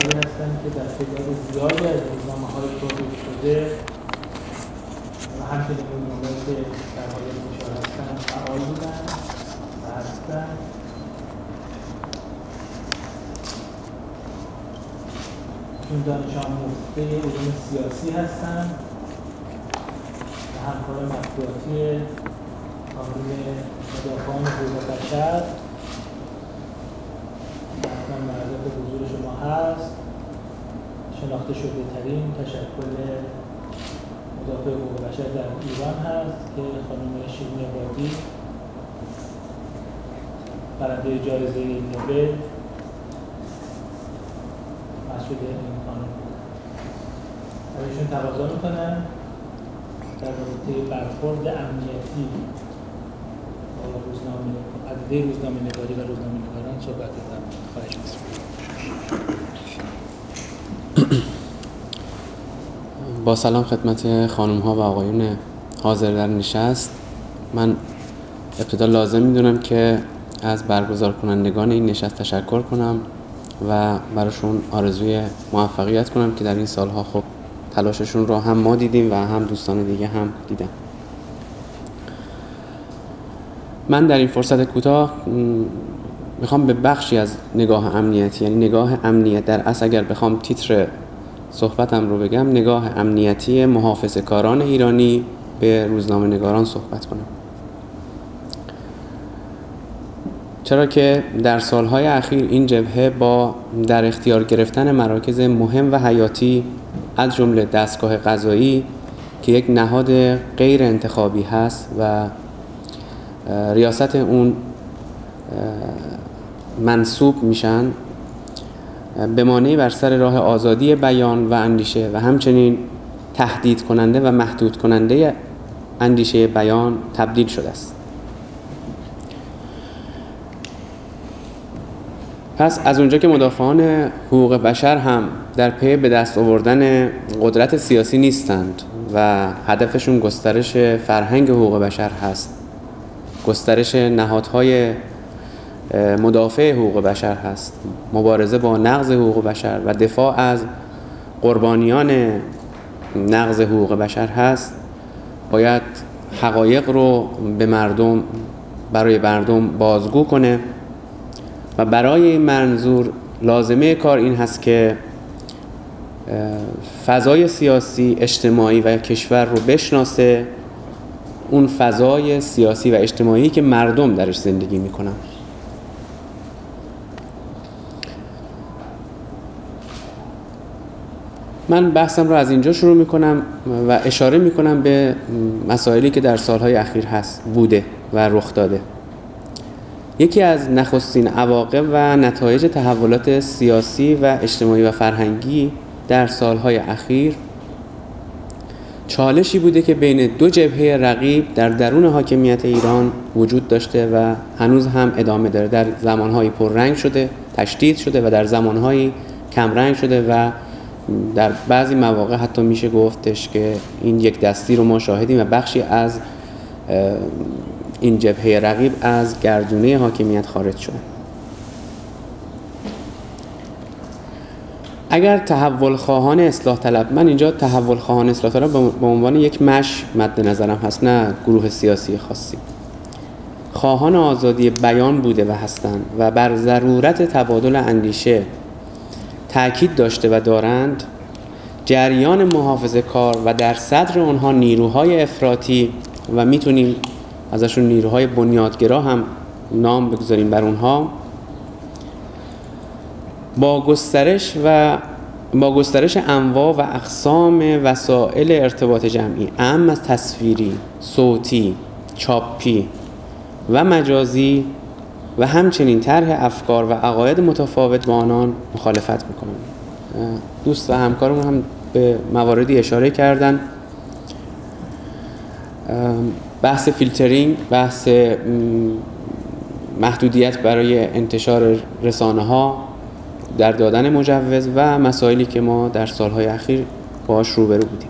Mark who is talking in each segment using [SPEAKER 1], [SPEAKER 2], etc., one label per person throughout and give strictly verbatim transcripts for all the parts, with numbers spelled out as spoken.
[SPEAKER 1] افرادی هستند که در تعداد زیادی از روزنامه‌های تولید شده و همچنین روزنامه‌هایی که در حال انتشار هستند فعال بودند و هستند. چون دانش آموخته علوم سیاسی هستند و همکار مطبوعاتی کانون مدافعان حقوق بشر حتما معرض به حضور شما هست. شناخته شده ترین تشکل مدافع حقوق بشر در ایران هست که خانم شیرین عبادی برنده جایزه نوبل مسئول این قانون ازشون تقاضا میکنن در رابطه برخورد امنیتی با روزنامه عدده روزنامه نگاری و روزنامه نگاران صحبت کنم. خواهش می‌کنم.
[SPEAKER 2] با سلام خدمت خانم ها و آقایون حاضر در نشست. من ابتدا لازم میدونم که از برگزار کنندگان این نشست تشکر کنم و براشون آرزوی موفقیت کنم که در این سالها خب تلاششون رو هم ما دیدیم و هم دوستان دیگه هم دیدن. من در این فرصت کوتاه میخوام به بخشی از نگاه امنیتی، یعنی نگاه امنیت در اصل اگر بخوام تیتر صحبتم رو بگم، نگاه امنیتی محافظه‌کاران ایرانی به روزنامه نگاران صحبت کنم. چرا که در سالهای اخیر این جبهه با در اختیار گرفتن مراکز مهم و حیاتی از جمله دستگاه قضایی که یک نهاد غیر انتخابی هست و ریاست اون منصوب میشن، به مانعی بر سر راه آزادی بیان و اندیشه و همچنین تهدید کننده و محدود کننده اندیشه بیان تبدیل شده است. پس از اونجا که مدافعان حقوق بشر هم در پی به دست آوردن قدرت سیاسی نیستند و هدفشون گسترش فرهنگ حقوق بشر هست، گسترش نهادهای مدافع حقوق بشر هست، مبارزه با نقض حقوق بشر و دفاع از قربانیان نقض حقوق بشر هست، باید حقایق رو به مردم برای مردم بازگو کنه و برای این منظور لازمه کار این هست که فضای سیاسی، اجتماعی و کشور رو بشناسه، اون فضای سیاسی و اجتماعی که مردم درش زندگی میکنن. من بحثم رو از اینجا شروع میکنم و اشاره میکنم به مسائلی که در سالهای اخیر هست بوده و رخ داده. یکی از نخستین عواقب و نتایج تحولات سیاسی و اجتماعی و فرهنگی در سالهای اخیر چالشی بوده که بین دو جبهه رقیب در درون حاکمیت ایران وجود داشته و هنوز هم ادامه داره. در زمانهایی پررنگ شده، تشدید شده و در زمانهایی کمرنگ شده و در بعضی مواقع حتی میشه گفتش که این یک دستی رو ما شاهدیم و بخشی از این جبهه رقیب از گردونه حاکمیت خارج شده. اگر تحول خواهان اصلاح طلب، من اینجا تحول خواهان اصلاح طلب به عنوان یک مش مد نظرم هست، نه گروه سیاسی خاصی، خواهان آزادی بیان بوده و هستند و بر ضرورت تبادل اندیشه تأکید داشته و دارند، جریان محافظه کار و در صدر آنها نیروهای افراطی و میتونیم ازشون نیروهای بنیادگرا هم نام بگذاریم بر اونها، با گسترش و با گسترش انواع و اقسام وسایل ارتباط جمعی، اهم از تصویری، صوتی، چاپی و مجازی و همچنین طرح افکار و عقاید متفاوت با آنان مخالفت میکنند. دوست و همکارمون هم به مواردی اشاره کردن. بحث فیلترینگ، بحث محدودیت برای انتشار رسانه ها در دادن مجوز و مسائلی که ما در سالهای اخیر باهاش روبرو بودیم.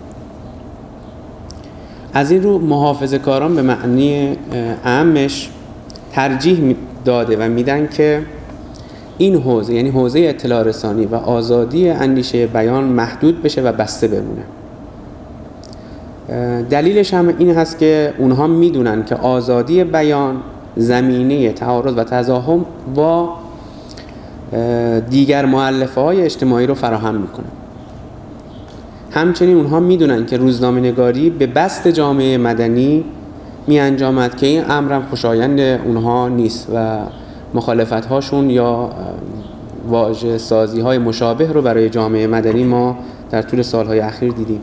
[SPEAKER 2] از این رو محافظه کاران به معنی اعمش ترجیح داده و میدن که این حوزه، یعنی حوزه اطلاع رسانی و آزادی اندیشه بیان محدود بشه و بسته بمونه. دلیلش هم این هست که اونها میدونن که آزادی بیان زمینه تعارض و تزاحم با دیگر مؤلفه‌های اجتماعی رو فراهم میکنه. همچنین اونها میدونن که روزنامه‌نگاری به بست جامعه مدنی می انجامد که این امرم خوشایند اونها نیست و مخالفت‌هاشون یا واژه سازی‌های مشابه رو برای جامعه مدنی ما در طول سال‌های اخیر دیدیم.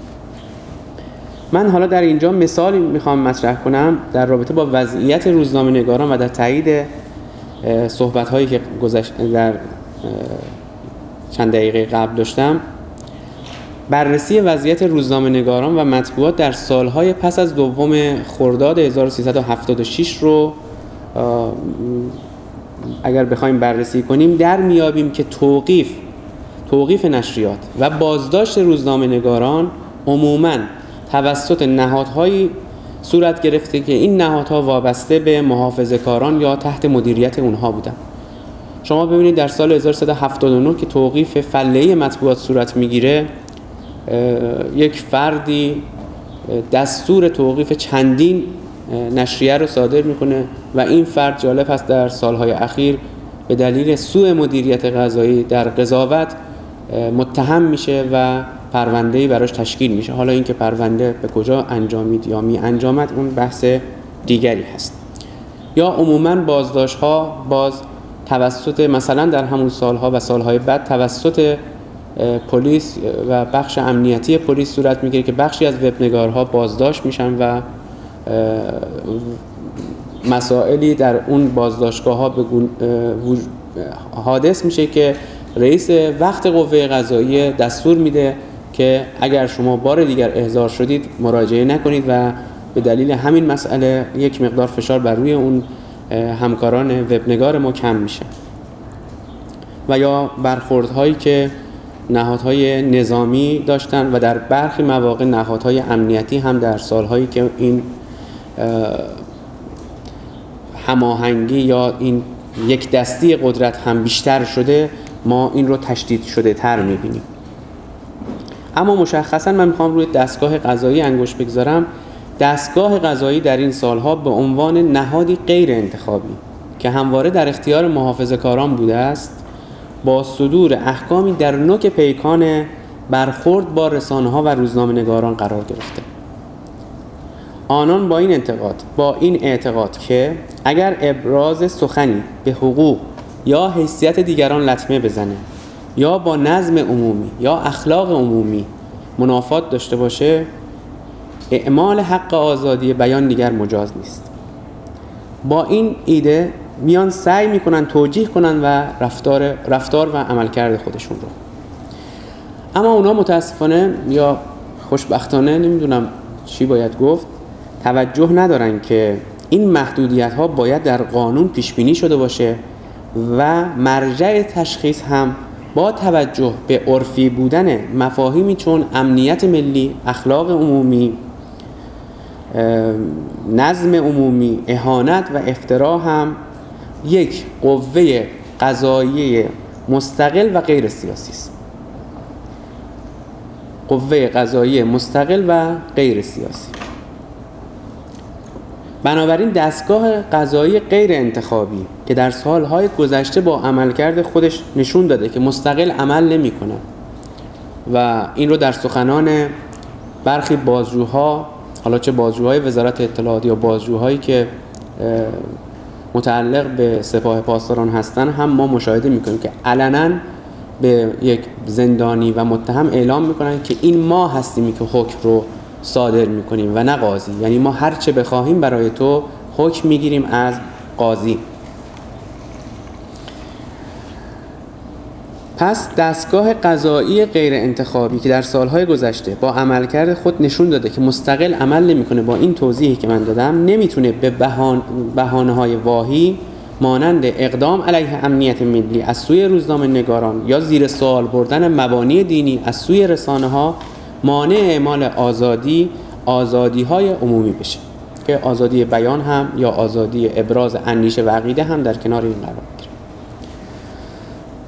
[SPEAKER 2] من حالا در اینجا مثالی میخوام مطرح کنم در رابطه با وضعیت روزنامه‌نگاران و در تایید صحبت‌هایی که گذشت در چند دقیقه قبل داشتم. بررسی وضعیت روزنامه‌نگاران و مطبوعات در سالهای پس از دوم خرداد هزار و سیصد و هفتاد و شش رو اگر بخوایم بررسی کنیم در میابیم که توقیف توقیف نشریات و بازداشت روزنامه‌نگاران عموماً توسط نهادهایی صورت گرفته که این نهادها وابسته به محافظه‌کاران یا تحت مدیریت اونها بودند. شما ببینید در سال هزار و سیصد و هفتاد و نه که توقیف فله‌ای مطبوعات صورت میگیره، یک فردی دستور توقیف چندین نشریه رو صادر میکنه و این فرد جالب هست در سالهای اخیر به دلیل سوء مدیریت قضایی در قضاوت متهم میشه و پرونده‌ای براش تشکیل میشه. حالا اینکه پرونده به کجا انجامید یا می انجامد اون بحث دیگری هست. یا عموماً بازداشت‌ها باز توسط مثلا در همون سالها و سالهای بعد توسط پلیس و بخش امنیتی پلیس صورت میگیره که بخشی از وبنگارها بازداشت میشن و مسائلی در اون بازداشتگاه‌ها به حادث میشه که رئیس وقت قوه قضاییه دستور میده که اگر شما بار دیگر احضار شدید مراجعه نکنید و به دلیل همین مسئله یک مقدار فشار بر روی اون همکاران وبنگار ما کم میشه. و یا برخوردهایی که نهادهای نظامی داشتن و در برخی مواقع نهادهای امنیتی هم در سالهایی که این هماهنگی یا این یک دستی قدرت هم بیشتر شده ما این رو تشدید شده تر میبینیم. اما مشخصا من میخوام روی دستگاه قضایی انگشت بگذارم. دستگاه قضایی در این سالها به عنوان نهادی غیر انتخابی که همواره در اختیار محافظه‌کاران بوده است با صدور احکامی در نوک پیکان برخورد با رسانه‌ها و روزنامه‌نگاران قرار گرفته. آنان با این انتقاد با این اعتقاد که اگر ابراز سخنی به حقوق یا حیثیت دیگران لطمه بزنه یا با نظم عمومی یا اخلاق عمومی منافات داشته باشه، اعمال حق آزادی بیان دیگر مجاز نیست. با این ایده میان سعی میکنن توجیه کنن و رفتار رفتار و عملکرد خودشون رو. اما اونا متاسفانه یا خوشبختانه نمیدونم چی باید گفت توجه ندارن که این محدودیت ها باید در قانون پیش بینی شده باشه و مرجع تشخیص هم با توجه به عرفی بودن مفاهیمی چون امنیت ملی، اخلاق عمومی، نظم عمومی، اهانت و افترا هم یک قوه قضاییه مستقل و غیر سیاسی است. قوه قضاییه مستقل و غیر سیاسی. بنابراین دستگاه قضایی غیر انتخابی که در سالهای گذشته با عملکرد خودش نشون داده که مستقل عمل نمی‌کنه و این رو در سخنان برخی بازجوها، حالا چه بازجوهای وزارت اطلاعات یا بازجوهایی که متعلق به سپاه پاسداران هستن هم ما مشاهده می‌کنیم که علنا به یک زندانی و متهم اعلام می‌کنن که این ما هستیم که حکم رو صادر میکنیم و نه قاضی، یعنی ما هر چه بخواهیم برای تو حکم میگیریم از قاضی. پس دستگاه قضایی غیر انتخابی که در سالهای گذشته با عملکرد خود نشون داده که مستقل عمل نمیکنه، با این توضیحی که من دادم نمیتونه به بهان بهانه‌های واهی مانند اقدام علیه امنیت ملی از سوی روزنامه‌نگاران یا زیر سوال بردن مبانی دینی از سوی رسانه‌ها مانع اعمال آزادی آزادی‌های عمومی بشه که آزادی بیان هم یا آزادی ابراز اندیشه و عقیده هم در کنار این قرار می‌گیره.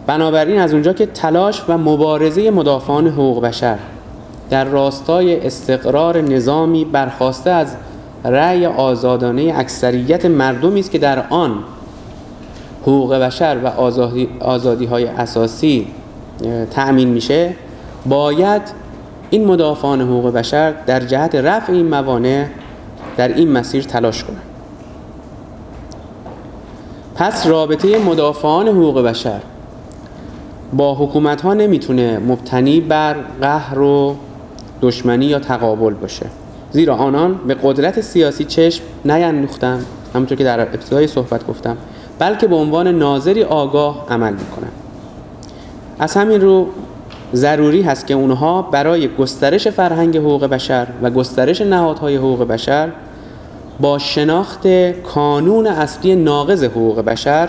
[SPEAKER 2] بنابراین از اونجا که تلاش و مبارزه مدافعان حقوق بشر در راستای استقرار نظامی برخواسته از رأی آزادانه اکثریت مردمی است که در آن حقوق بشر و آزادی آزادی‌های اساسی تأمین میشه، باید این مدافعان حقوق بشر در جهت رفع این موانع در این مسیر تلاش کنند. پس رابطه مدافعان حقوق بشر با حکومت ها نمیتونه مبتنی بر قهر و دشمنی یا تقابل باشه، زیرا آنان به قدرت سیاسی چشم نیندوختند، همونطور که در ابتدای صحبت گفتم، بلکه به عنوان ناظری آگاه عمل میکنند. از همین رو ضروری هست که اونها برای گسترش فرهنگ حقوق بشر و گسترش نهادهای حقوق بشر با شناخت کانون اصلی ناقض حقوق بشر،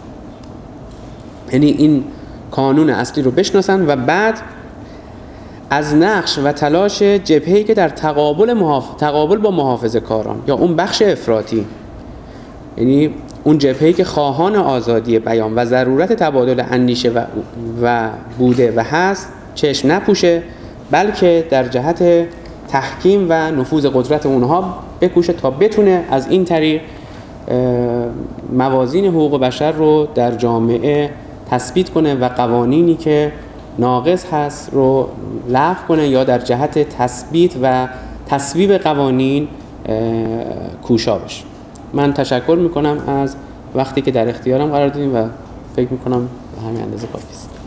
[SPEAKER 2] یعنی این کانون اصلی رو بشناسن و بعد از نقش و تلاش جبهه‌ای که در تقابل محاف... تقابل با محافظه‌کاران یا اون بخش افراطی، یعنی اون جبهه‌ای که خواهان آزادی بیان و ضرورت تبادل اندیشه و و بوده و هست، چشم نپوشه، بلکه در جهت تحکیم و نفوذ قدرت اونها بکوشه تا بتونه از این طریق موازین حقوق بشر رو در جامعه تثبیت کنه و قوانینی که ناقض هست رو لغو کنه یا در جهت تثبیت و تصویب قوانین کوشا بشه. من تشکر میکنم از وقتی که در اختیارم قرار دادیم و فکر میکنم به همین اندازه کافی است.